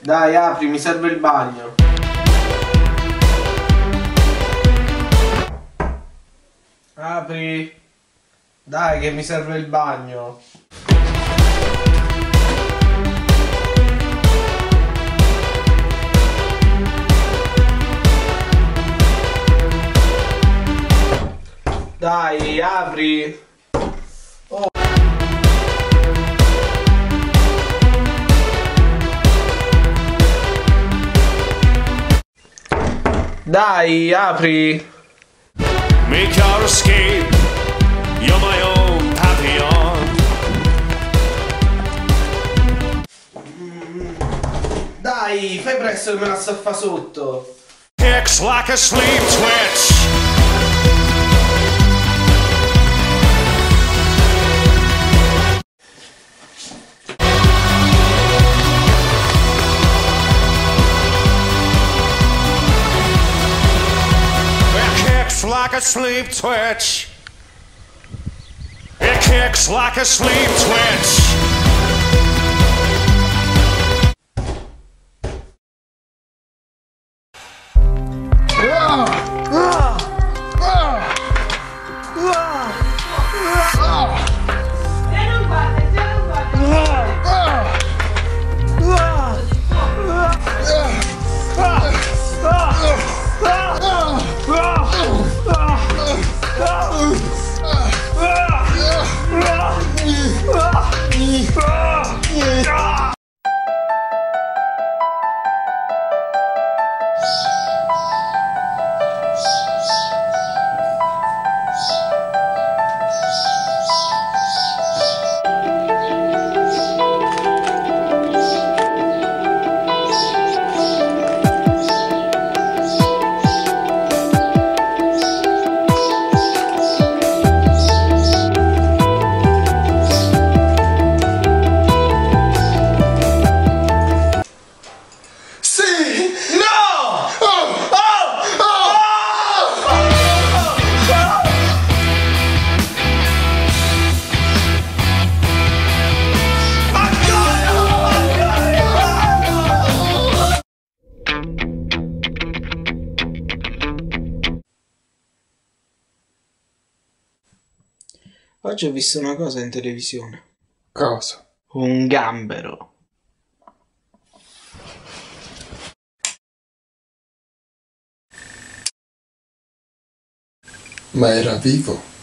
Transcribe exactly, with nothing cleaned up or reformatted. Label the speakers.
Speaker 1: Dai, apri, mi serve il bagno. Apri. Dai, che mi serve il bagno. Dai, apri. Oh. Dai, apri.
Speaker 2: Make your escape. You're my own papillon.
Speaker 1: Dai, fai presto che me la sto fa sotto.
Speaker 2: Kicks like a sleep twitch. Like a sleep twitch. It kicks like a sleep twitch.
Speaker 1: Oggi ho visto una cosa in televisione.
Speaker 3: Cosa?
Speaker 1: Un gambero.
Speaker 3: Ma era vivo?